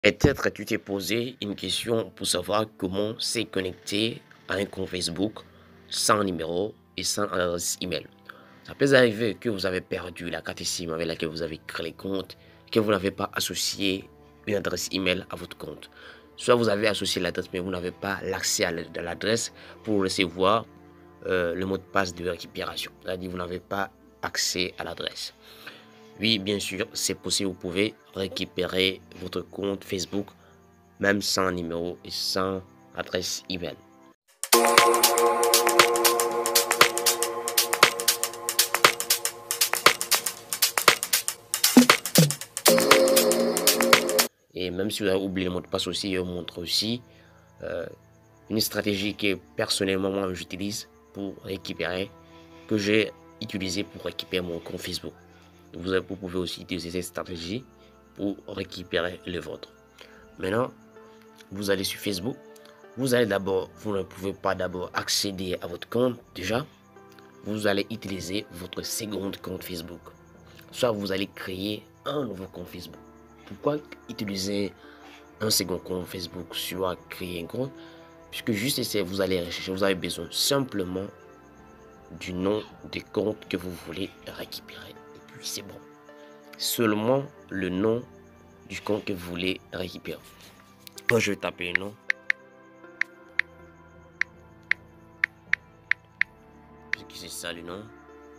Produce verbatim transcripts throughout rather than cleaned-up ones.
Peut-être tu t'es posé une question pour savoir comment s'est connecté à un compte Facebook sans numéro et sans adresse email. Ça peut arriver que vous avez perdu la carte SIM avec laquelle vous avez créé le compte, que vous n'avez pas associé une adresse email à votre compte. Soit vous avez associé l'adresse, mais vous n'avez pas l'accès à l'adresse pour recevoir euh, le mot de passe de récupération. C'est-à-dire que vous n'avez pas accès à l'adresse. Oui, bien sûr, c'est possible. Vous pouvez récupérer votre compte Facebook même sans numéro et sans adresse email. Et même si vous avez oublié le mot de passe aussi, je vous montre aussi euh, une stratégie que personnellement moi j'utilise pour récupérer, que j'ai utilisé pour récupérer mon compte Facebook. Vous, vous pouvez aussi utiliser cette stratégie pour récupérer le vôtre. Maintenant, vous allez sur Facebook. Vous allez d'abord, vous ne pouvez pas d'abord accéder à votre compte déjà. Vous allez utiliser votre second compte Facebook. Soit vous allez créer un nouveau compte Facebook. Pourquoi utiliser un second compte Facebook soit créer un compte? Puisque juste ici, vous allez rechercher, vous avez besoin simplement du nom du compte que vous voulez récupérer. Et puis c'est bon. Seulement le nom du compte que vous voulez récupérer. Moi, je vais taper un nom. Puisque c'est ça le nom.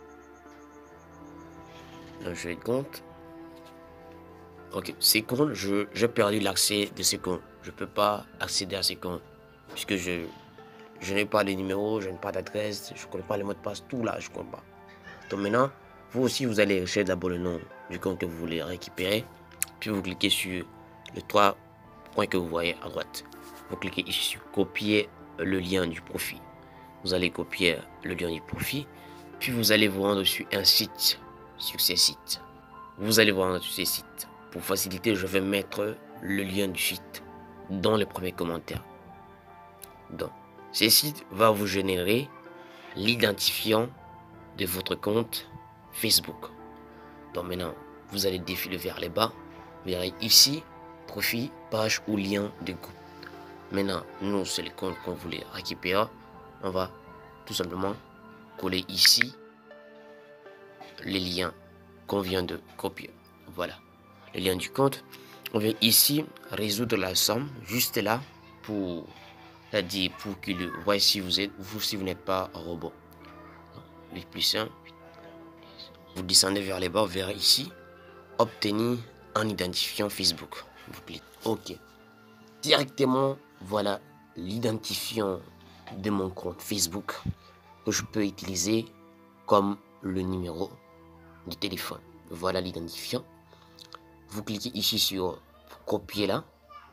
Donc, je vais compte. Ok, ces comptes, je j'ai perdu l'accès de ces comptes. Je ne peux pas accéder à ces comptes. Puisque je, je n'ai pas de numéro, je n'ai pas d'adresse, je ne connais pas les mots de passe, tout là, je ne connais pas. Donc maintenant, vous aussi, vous allez rechercher d'abord le nom du compte que vous voulez récupérer. Puis vous cliquez sur les trois points que vous voyez à droite. Vous cliquez ici sur copier le lien du profil. Vous allez copier le lien du profil. Puis vous allez vous rendre sur un site, sur ces sites. Vous allez vous rendre sur ces sites. Pour faciliter, je vais mettre le lien du site dans les premiers commentaires. Donc, ce site va vous générer l'identifiant de votre compte Facebook. Donc maintenant, vous allez défiler vers le bas. Vous verrez ici, profil, page ou lien de groupe. Maintenant, nous, c'est le compte qu'on voulait récupérer. On va tout simplement coller ici les liens qu'on vient de copier. Voilà, le lien du compte. On vient ici résoudre la somme, juste là, pour, c'est-à-dire pour qu'il voit si vous êtes, vous, si vous n'êtes pas un robot. Le plus simple, vous descendez vers les bas, vous verrez ici, obtenir un identifiant Facebook. Vous cliquez OK. Directement, voilà l'identifiant de mon compte Facebook que je peux utiliser comme le numéro de téléphone. Voilà l'identifiant. Vous cliquez ici sur copier là.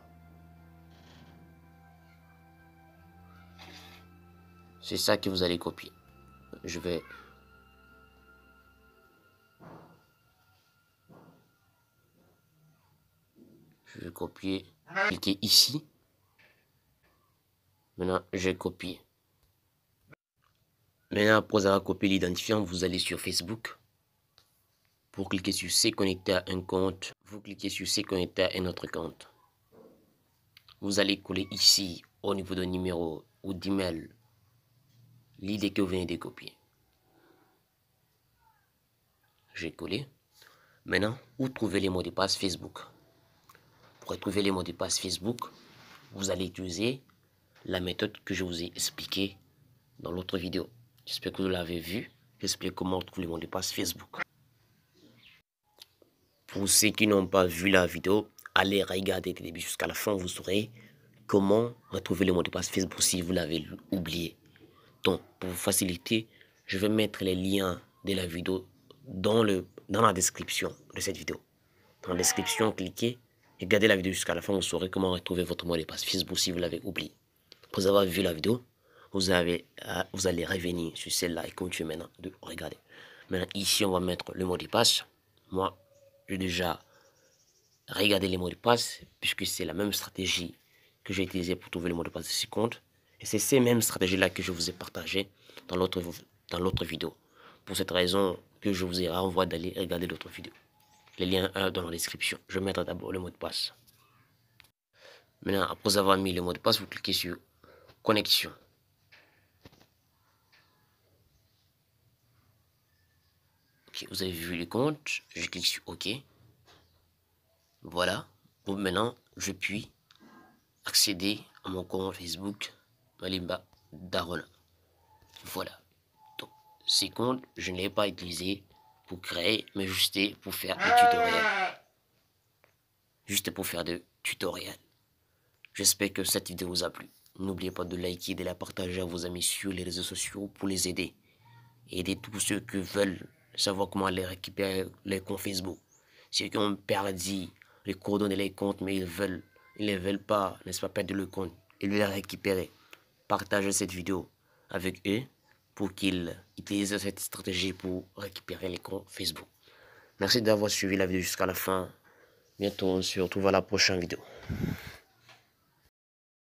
C'est ça que vous allez copier. Je vais je vais copier. Cliquez ici. Maintenant, j'ai copié. Maintenant, après avoir copié l'identifiant, vous allez sur Facebook. Pour cliquer sur se connecter à un compte, vous cliquez sur se connecter à un autre compte. Vous allez coller ici, au niveau de numéro ou d'email, l'idée que vous venez de copier. J'ai collé. Maintenant, où trouver les mots de passe Facebook? Pour retrouver les mots de passe Facebook, vous allez utiliser la méthode que je vous ai expliquée dans l'autre vidéo. J'espère que vous l'avez vu. J'explique comment trouver les mots de passe Facebook. Pour ceux qui n'ont pas vu la vidéo, allez regarder le début jusqu'à la fin. Vous saurez comment retrouver le mot de passe Facebook si vous l'avez oublié. Donc, pour vous faciliter, je vais mettre les liens de la vidéo dans, le, dans la description de cette vidéo. Dans la description, cliquez, regardez la vidéo jusqu'à la fin. Vous saurez comment retrouver votre mot de passe Facebook si vous l'avez oublié. Après avoir vu la vidéo, vous, avez, vous allez revenir sur celle-là et continuer maintenant de regarder. Maintenant, ici, on va mettre le mot de passe. Moi, j'ai déjà regardé les mots de passe puisque c'est la même stratégie que j'ai utilisée pour trouver le mot de passe de ce compte. Et c'est ces mêmes stratégies-là que je vous ai partagées dans l'autre dans l'autre vidéo. Pour cette raison que je vous ai renvoyé d'aller regarder l'autre vidéo. Les liens dans la description. Je vais mettre d'abord le mot de passe. Maintenant, après avoir mis le mot de passe, vous cliquez sur connexion. Ok, vous avez vu le compte, je clique sur OK. Voilà. Bon, maintenant, je puis accéder à mon compte Facebook Malimba Darona. Voilà. Donc, ces comptes, je ne l'ai pas utilisé pour créer, mais juste pour faire des tutoriels. Juste pour faire des tutoriels. J'espère que cette vidéo vous a plu. N'oubliez pas de liker et de la partager à vos amis sur les réseaux sociaux pour les aider. Et aider tous ceux qui veulent savoir comment aller récupérer les comptes Facebook. Ceux qui ont perdu les coordonnées, les comptes, mais ils veulent, ils ne veulent pas, n'est-ce pas, perdre le compte. Ils veulent les récupérer. Partagez cette vidéo avec eux pour qu'ils utilisent cette stratégie pour récupérer les comptes Facebook. Merci d'avoir suivi la vidéo jusqu'à la fin. Bientôt on se retrouve à la prochaine vidéo.